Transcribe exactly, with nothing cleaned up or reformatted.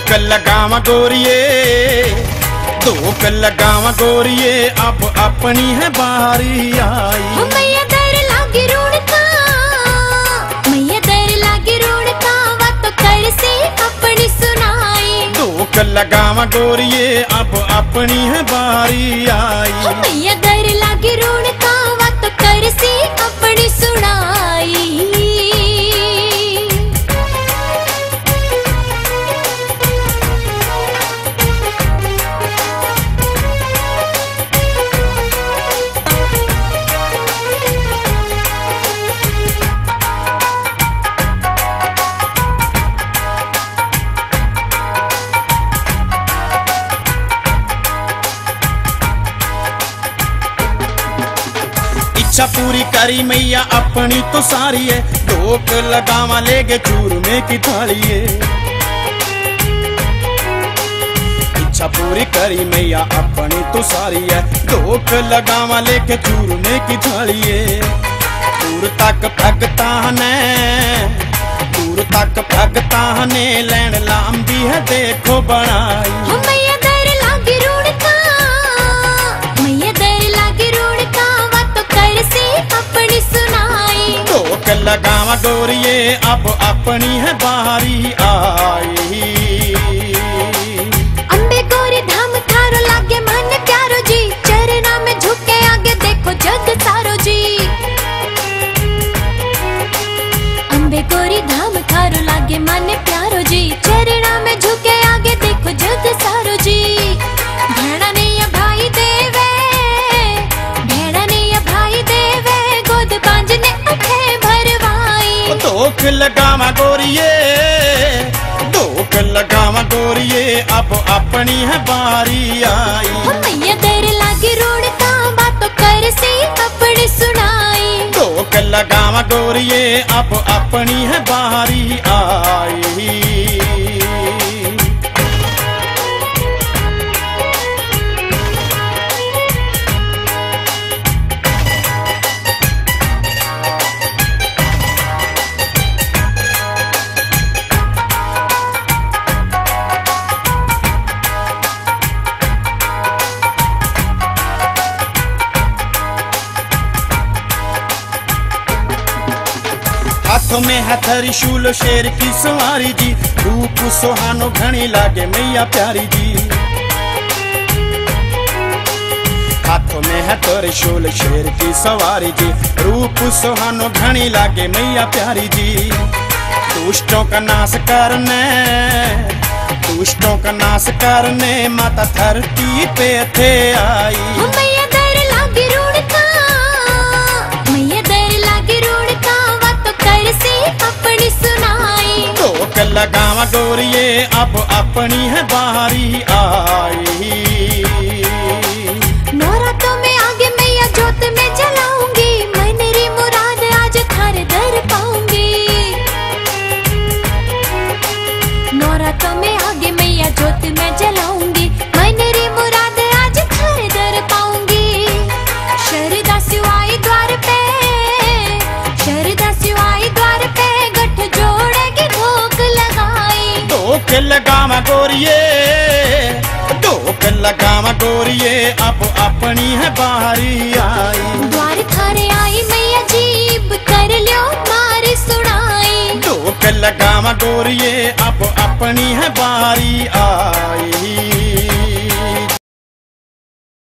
धोक लगावा गोरिये, धोक लगावा गोरिये, अब अपनी है बारी आई। मैया दर लागे रोड़का, मैया दर लागे रोड़का, बात तो कर से अपनी सुनाई। धोक लगावा गोरिये, अब अपनी है बारी आई। मैया दर लागे रोड़का, बात तो कर से अपनी सुनाई। इच्छा पूरी करी मैया अपनी तो सारी है, धोक लगावा लेके चूरमे की थाली है। इच्छा पूरी करी मैया अपनी तो सारी है, धोक लगावा लेके चूरमे की थाली है। दूर तक भगता ने, दूर तक भगता ने लैन लांबी है देखो बनाई। मैया दर लागे रोड़का, मैया दर लागे रोड़का, बात तो कर से अपनी सुनाई। धोक लगावा गोरिये, अब अपनी है बारी आई। अम्बे गोरी धाम थारो लागे मन प्यारो जी, चरना में झुके आगे देखो जग सारो जी। अम्बे गोरी धाम थारो लागे मन प्यारो जी, चरना में झुके आगे देखो जग सारो जी। भेड़ा ने या भाई देवे, भेड़ा ने या भाई देवे, गोद बांझने अठे भरवाई। धोक लगावा गोरिये, धोक लगावा गोरिये, अब अपनी है बारी आई। मैया दर लागे रोड़का, बात तो कर से अपनी सुनाई। धोक लगावा गोरिये, अब अपनी है बारी आई। हाथों में है त्रिशूल शेर की सवारी जी, रूप सुहानो घनी लागे मैया प्यारी जी। हाथों में है त्रिशूल शेर की सवारी जी, रूप सुहानो घनी लागे मैया प्यारी जी। दुष्टों का नाश करने, दुष्टों का नाश करने माता धरती पे थे आई। मैया दर लागे रोड़का, मैया दर लागे रोड़का, बात तो कर से अपनी सुनाई। धोक लगावा गोरिये, अब अपनी है बारी आई। नौरातों में आगे मैया जोत में जलाऊंगी, मेरी मुराद आज थारे दर पाऊंगी। नौरातों में आगे मैया जोत में जलाऊंगी, मेरी मुराद आज थारे दर पाऊंगी। शरदा सिवाई द्वार पे, शरदा सिवाई द्वार पे, गठ जोड़ेगी धोक लगाई। धोक लगावा गोरिये, धोक लगावा गोरिये, अब अपनी है बारी आई। द्वार थारे आई मैया जीब कर लियो मारी सुनाई। धोक लगावा गोरिये, अब अपनी है बारी आई।